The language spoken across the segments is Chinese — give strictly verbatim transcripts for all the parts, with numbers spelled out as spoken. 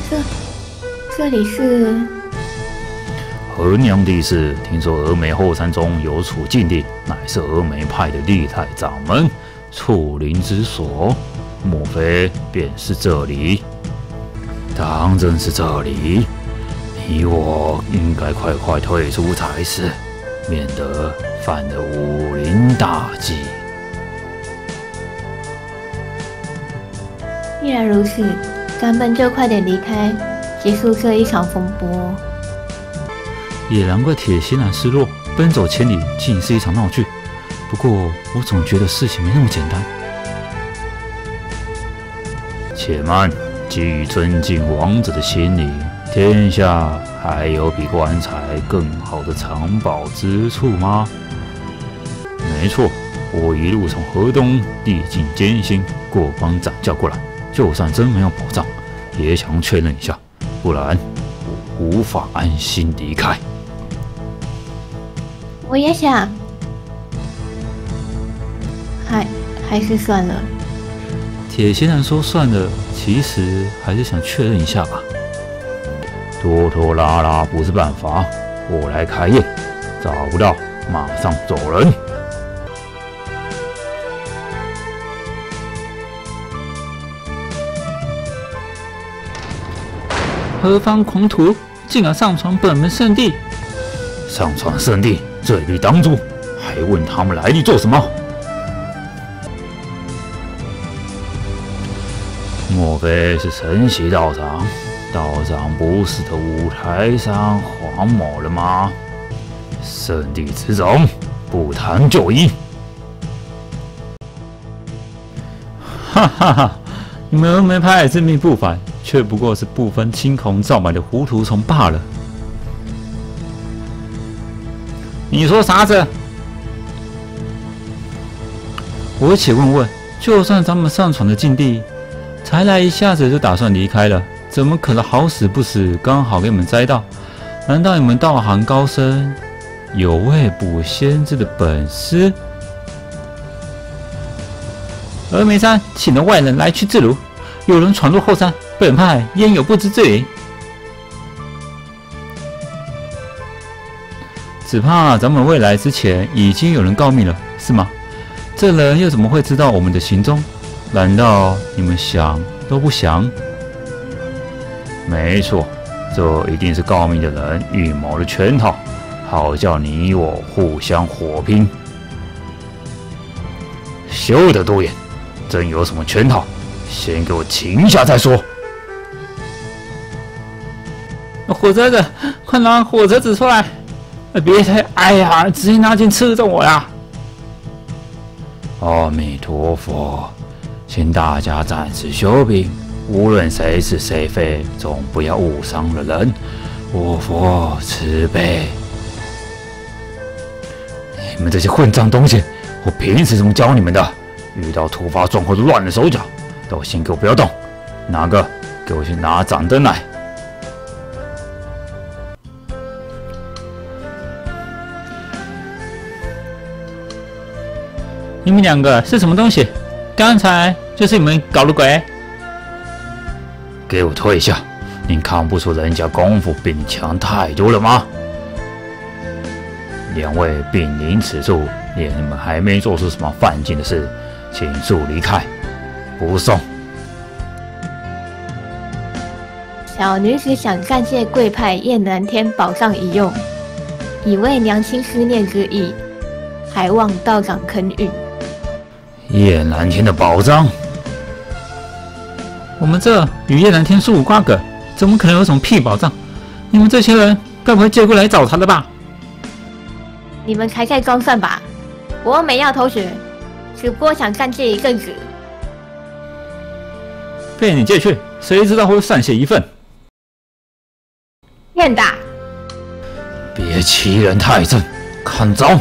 这这里是河娘地氏，听说峨眉后山中有处禁地，乃是峨眉派的历代掌门处灵之所，莫非便是这里？当真是这里，你我应该快快退出才是，免得犯了武林大忌。 既然如此，咱们就快点离开，结束这一场风波。 也难怪铁心兰失落，奔走千里，竟是一场闹剧。不过我总觉得事情没那么简单。且慢，基于尊敬王者的心理，天下还有比棺材更好的藏宝之处吗？没错，我一路从河东历尽艰辛，过关斩将过来，就算真没有宝藏，也想确认一下，不然我无法安心离开。 我也想，还还是算了。 铁心兰说算了，其实还是想确认一下吧。拖拖拉拉不是办法，我来开业，找不到马上走人。何方狂徒竟敢上传本门圣地？上传圣地，罪律当诛，还问他们来历做什么？莫非是神奇道长？道长不是的五台山黄某了吗？圣地之种，不谈就赢。哈哈哈！你们峨眉派自命不凡，却不过是不分青红皂白的糊涂虫罢了。你说啥子？我且问问，就算咱们上传的禁地，才来一下子就打算离开了，怎么可能好死不死刚好给你们栽到？难道你们道行高深，有未卜先知的本事？峨眉山请了外人来去自如，有人闯入后山，本派焉有不知之理？只怕咱们未来之前已经有人告密了，是吗？这人又怎么会知道我们的行踪？难道你们想都不想？没错，这一定是告密的人预谋了圈套，好叫你我互相火拼。休得多言，真有什么圈套，先给我擒下再说。火车子，快拿火车子出来！别太，哎呀，直接拿剑刺中我呀！阿弥陀佛，请大家暂时休兵，无论谁是谁非，总不要误伤了人。我佛慈悲！你们这些混账东西，我平时怎么教你们的？遇到突发状况就乱了手脚，都先给我不要动！哪个给我去拿掌灯来！你们两个是什么东西？刚才就是你们搞的鬼！给我退下！你看不出人家功夫比你强太多了吗？两位兵临此处，你们还没做出什么犯禁的事，请速离开，不送。 小女子想感谢贵派燕南天宝藏一用，以为娘亲思念之意，还望道长肯允。 叶南天的宝藏，我们这与叶南天殊无瓜葛，怎么可能有什么屁宝藏？你们这些人该不会借过来找他的吧？ 你们才在装蒜吧？我没要偷学，只不过想暂借一阵子。 被你借去，谁知道会歃血一份？ 燕大， 别欺人太甚，看招！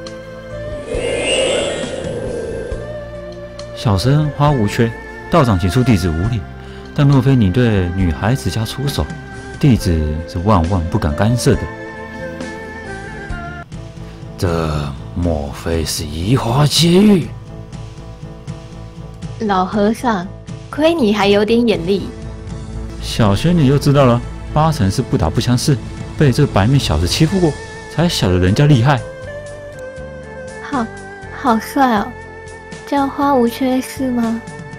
小生花无缺，道长请恕弟子无礼。但若非你对女孩子家出手，弟子是万万不敢干涉的。这莫非是移花接玉？ 老和尚，亏你还有点眼力。 小仙女又知道了，八成是不打不相识，被这白面小子欺负过，才晓得人家厉害。 好，好帅哦！叫花无缺是吗？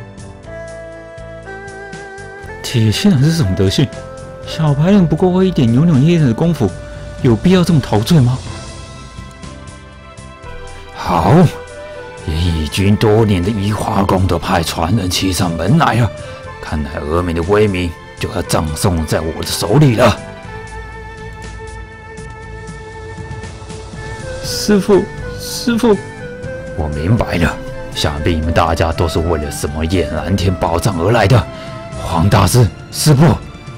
铁仙人是什么德性？小白人不过会一点扭扭捏捏的功夫，有必要这么陶醉吗？好，义军多年的移花宫都派传人骑上门来了，看来峨眉的威名就要葬送在我的手里了。师父，师父，我明白了，想必你们大家都是为了什么燕蓝天宝藏而来的。黄大师，师父，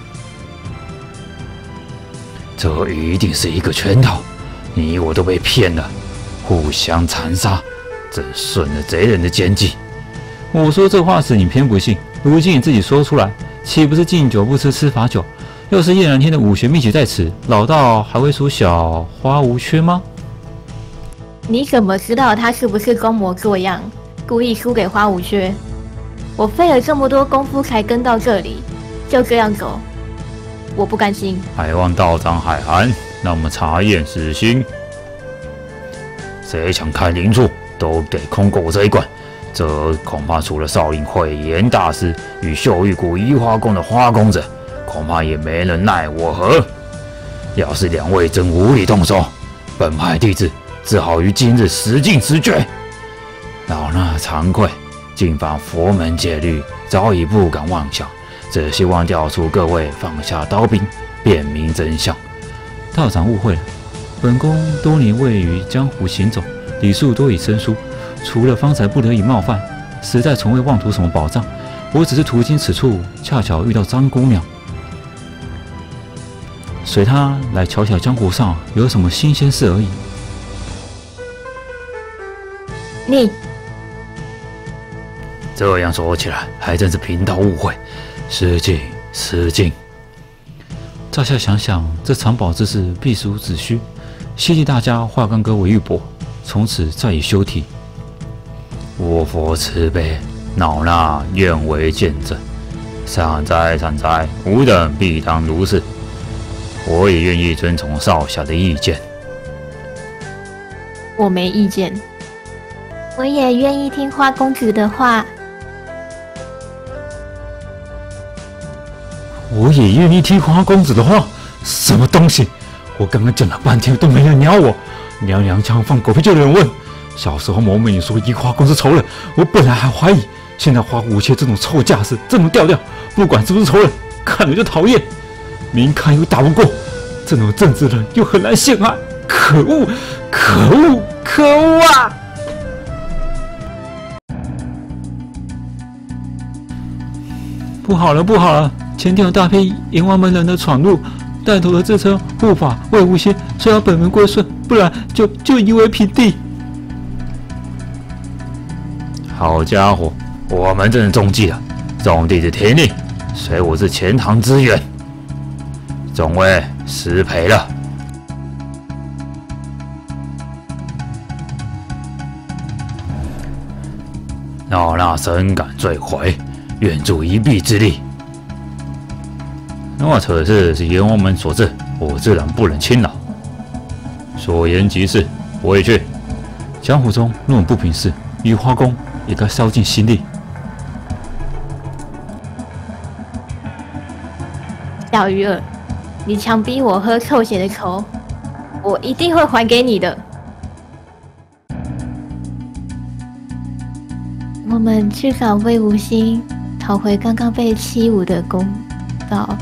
这一定是一个圈套，你我都被骗了，互相残杀，这顺了贼人的奸计。我说这话时你偏不信，如今你自己说出来，岂不是敬酒不吃吃罚酒？要是燕蓝天的武学秘籍在此，老道还会属小花无缺吗？ 你怎么知道他是不是装模作样，故意输给花无缺？我费了这么多功夫才跟到这里，就这样走，我不甘心。 海望道长海涵，那么查验实心。谁想开灵处，都得空过这一关。这恐怕除了少林慧眼大师与秀玉谷移花宫的花公子，恐怕也没人奈我何。要是两位真无力动手，本派弟子只好于今日十进十绝。老衲惭愧，进犯佛门戒律，早已不敢妄想，只希望调出各位放下刀兵，辨明真相。道长误会了，本宫多年未于江湖行走，礼数多已生疏，除了方才不得已冒犯，实在从未妄图什么宝藏。我只是途经此处，恰巧遇到张姑娘，随她来瞧瞧江湖上有什么新鲜事而已。 你这样说起来，还真是贫道误会，失敬失敬。乍下想想，这藏宝之事必属子虚，希冀大家化干戈为玉帛，从此再以休提。我佛慈悲，老衲愿为见证。善哉善哉，吾等必当如是。我也愿意遵从少侠的意见。 我没意见，我也愿意听花公子的话。 我也愿意听花公子的话。什么东西？我刚刚讲了半天都没人鸟我，娘娘腔放狗屁就有人问。小时候某美女说移花宫是仇人，我本来还怀疑，现在花无缺这种臭架势，这种调调，不管是不是仇人，看了就讨厌。明看又打不过，这种正直人又很难陷害，可恶，可恶，可恶啊！不好了，不好了！前天有大批阎王门人的闯入，带头的自称护法魏无羡，说要本门归顺，不然就就夷为平地。好家伙，我们真是中计了！众弟子听令，随我至钱塘支援。众位失陪了。老衲深感罪悔，愿助一臂之力。若此事是阎王门所致，我自然不忍轻饶。所言极是，我也去。江湖中若有不平事，移花宫也该烧尽心力。 小鱼儿，你强逼我喝臭血的仇，我一定会还给你的。我们去找魏无心，讨回刚刚被欺侮的公道。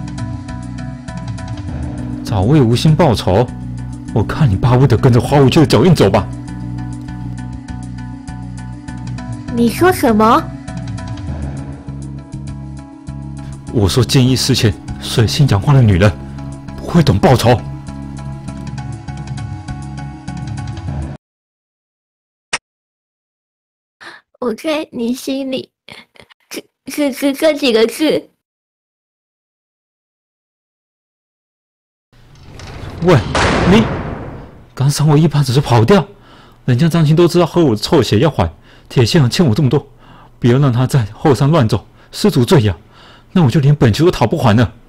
找魏无心报仇？我看你巴不得跟着花无缺的脚印走吧。 你说什么？ 我说见异思迁、随性讲话的女人，不会懂报仇。 我在你心里，只只只这几个字。 喂，你刚赏我一巴掌就跑掉，人家张青都知道喝我的臭血要还，铁线很欠我这么多，不要让他在后山乱走，失足坠崖。 那我就连本球都讨不还了。